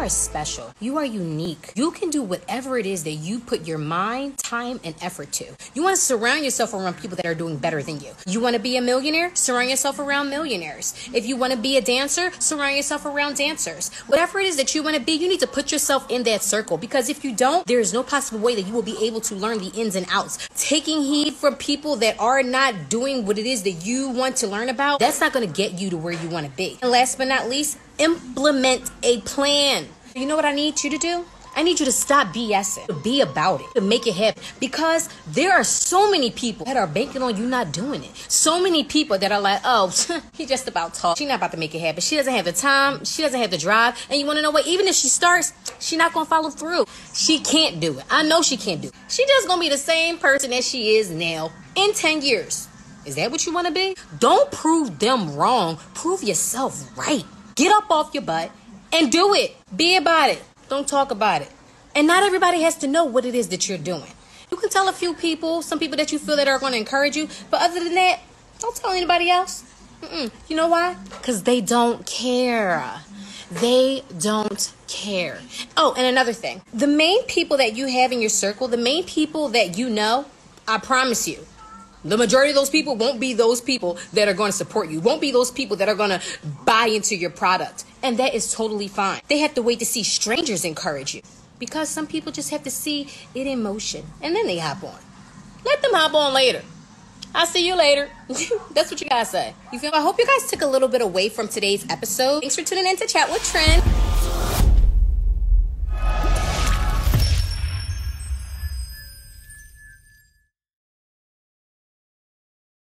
are special. You are unique. You can do whatever it is that you put your mind, time, and effort to. You want to surround yourself around people that are doing better than you. You want to be a millionaire? Surround yourself around millionaires. If you want to be a dancer, surround yourself around dancers. Whatever it is that you want to be, you need to put yourself in that circle, because if you don't, there is no possible way that you will be able to learn the ins and outs. Taking heed from people that are not doing what it is that you want to learn about, that's not going to get you to where you want to be. And last but not least, implement a plan. You know what I need you to do? I need you to stop BSing, to be about it, to make it happen. Because there are so many people that are banking on you not doing it. So many people that are like, oh, he just about talk. She's not about to make it happen. She doesn't have the time. She doesn't have the drive. And you want to know what? Even if she starts, she's not going to follow through. She can't do it. I know she can't do it. She just going to be the same person that she is now in 10 years. Is that what you want to be? Don't prove them wrong. Prove yourself right. Get up off your butt and do it. Be about it. Don't talk about it. And not everybody has to know what it is that you're doing. You can tell a few people, some people that you feel that are going to encourage you. But other than that, don't tell anybody else. You know why? Because they don't care. They don't care. Oh, and another thing. The main people that you have in your circle, the main people that you know, I promise you, the majority of those people won't be those people that are going to support you, won't be those people that are going to buy into your product. And that is totally fine. They have to wait to see strangers encourage you, because some people just have to see it in motion and then they hop on. Let them hop on later. I'll see you later. That's what you guys say. You feel? I hope you guys took a little bit away from today's episode. Thanks for tuning in to Chat with Trend.